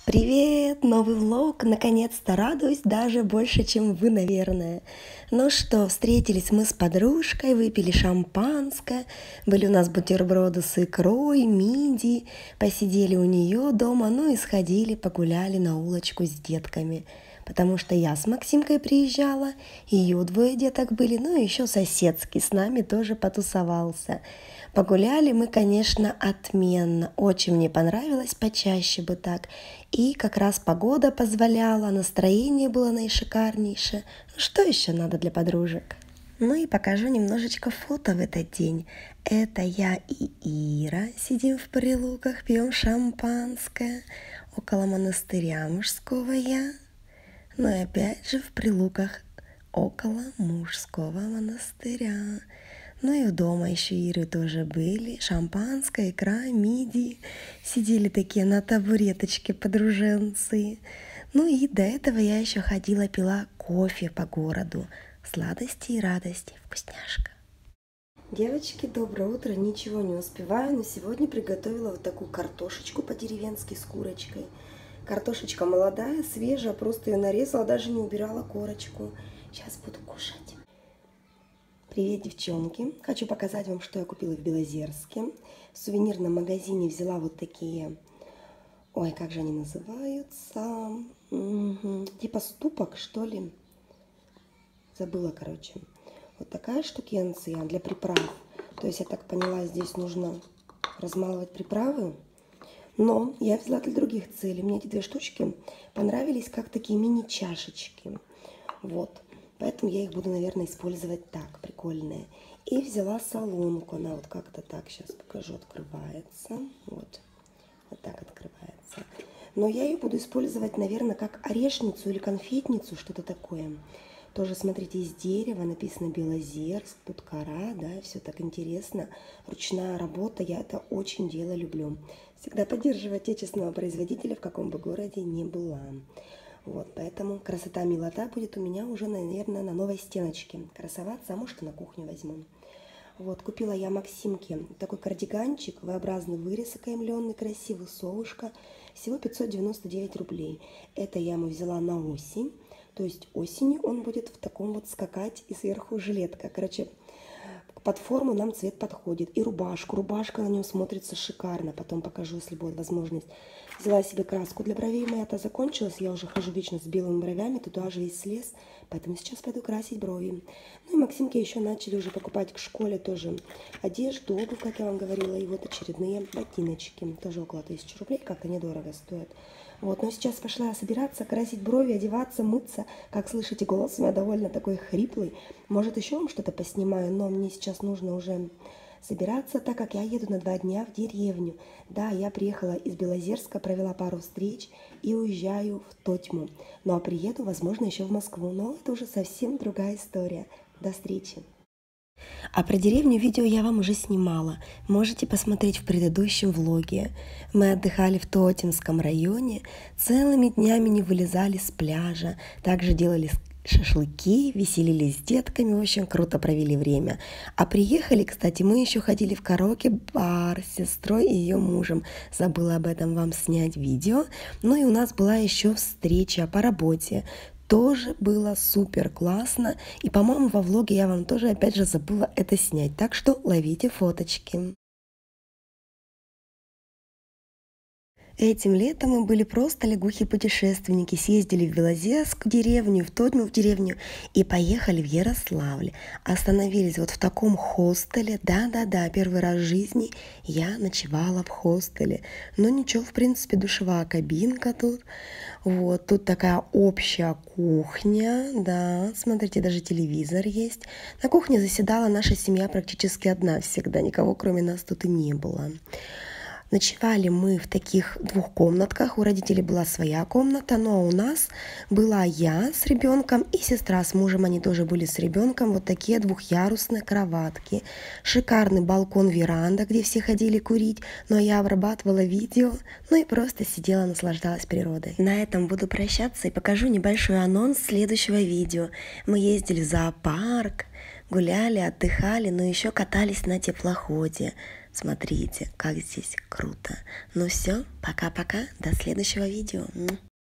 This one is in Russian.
Привет! Новый влог! Наконец-то радуюсь даже больше, чем вы, наверное. Ну что, встретились мы с подружкой, выпили шампанское, были у нас бутерброды с икрой, мидии, посидели у нее дома, ну и сходили, погуляли на улочку с детками. Потому что я с Максимкой приезжала, ее двое деток были, ну и еще соседский с нами тоже потусовался. Погуляли мы, конечно, отменно. Очень мне понравилось, почаще бы так. И как раз погода позволяла, настроение было наишикарнейшее. Ну что еще надо для подружек? Ну и покажу немножечко фото в этот день. Это я и Ира сидим в Прилуках, пьем шампанское. Около монастыря мужского я. Ну и опять же в Прилуках, около мужского монастыря. Ну и дома еще Иры тоже были. Шампанское, икра, мидии. Сидели такие на табуреточке подруженцы. Ну и до этого я еще ходила, пила кофе по городу. Сладости и радости. Вкусняшка. Девочки, доброе утро. Ничего не успеваю, но сегодня приготовила вот такую картошечку по-деревенски с курочкой. Картошечка молодая, свежая, просто ее нарезала, даже не убирала корочку. Сейчас буду кушать. Привет, девчонки! Хочу показать вам, что я купила в Белозерске. В сувенирном магазине взяла вот такие, ой, как же они называются? Типа ступок, что ли? Забыла, короче. Вот такая штукенция для приправ. То есть, я так поняла, здесь нужно размалывать приправы. Но я взяла для других целей. Мне эти две штучки понравились как такие мини-чашечки. Вот. Поэтому я их буду, наверное, использовать так, прикольные. И взяла солонку. Она вот как-то так, сейчас покажу, открывается. Вот так открывается. Но я ее буду использовать, наверное, как орешницу или конфетницу, что-то такое. Тоже, смотрите, из дерева, написано Белозерск, тут кора, да, все так интересно. Ручная работа, я это очень дело люблю. Всегда поддерживаю отечественного производителя, в каком бы городе ни была. Вот, поэтому красота, милота будет у меня уже, наверное, на новой стеночке красоваться, а может и на кухню возьму. Вот, купила я Максимке такой кардиганчик, V-образный вырез, окаймленный, красивый, совушка, всего 599 рублей. Это я ему взяла на осень. То есть осенью он будет в таком вот скакать и сверху жилетка. Короче, под форму нам цвет подходит. И рубашку. Рубашка на нем смотрится шикарно. Потом покажу, если будет возможность. Взяла себе краску для бровей. Моя-то закончилась. Я уже хожу вечно с белыми бровями. Туда же весь слез. Поэтому сейчас пойду красить брови. Ну и Максимке еще начали уже покупать к школе тоже одежду, обувь, как я вам говорила. И вот очередные ботиночки. Тоже около 1000 рублей. Как-то недорого стоят. Вот, но сейчас пошла собираться, красить брови, одеваться, мыться. Как слышите, голос у меня довольно такой хриплый. Может, еще вам что-то поснимаю, но мне сейчас нужно уже собираться, так как я еду на 2 дня в деревню. Да, я приехала из Белозерска, провела пару встреч и уезжаю в Тотьму. Ну а приеду, возможно, еще в Москву, но это уже совсем другая история. До встречи! А про деревню видео я вам уже снимала. Можете посмотреть в предыдущем влоге. Мы отдыхали в Тотемском районе, целыми днями не вылезали с пляжа, также делали шашлыки, веселились с детками, в общем, круто провели время. А приехали, кстати, мы еще ходили в караоке-бар с сестрой и ее мужем. Забыла об этом вам снять видео. Ну и у нас была еще встреча по работе. Тоже было супер классно. И, по-моему, во влоге я вам тоже, опять же, забыла это снять. Так что ловите фоточки. Этим летом мы были просто лягухи-путешественники. Съездили в Белозерск в деревню, в Тотьму в деревню и поехали в Ярославль. Остановились вот в таком хостеле. Да-да-да, первый раз в жизни я ночевала в хостеле. Но ничего, в принципе, душевая кабинка тут. Вот, тут такая общая кухня, да, смотрите, даже телевизор есть. На кухне заседала наша семья практически одна всегда, никого кроме нас тут и не было. Ночевали мы в таких 2 комнатках, у родителей была своя комната, но у нас была я с ребенком и сестра с мужем, они тоже были с ребенком, вот такие 2-ярусные кроватки, шикарный балкон-веранда, где все ходили курить, но я обрабатывала видео, ну и просто сидела, наслаждалась природой. На этом буду прощаться и покажу небольшой анонс следующего видео. Мы ездили в зоопарк, гуляли, отдыхали, но еще катались на теплоходе. Смотрите, как здесь круто. Ну все, пока-пока, до следующего видео.